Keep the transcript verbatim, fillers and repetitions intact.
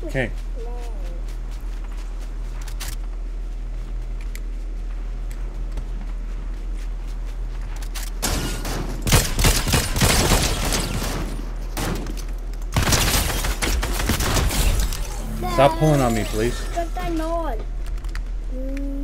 Okay. Stop pulling on me, please. But I know it. Mm.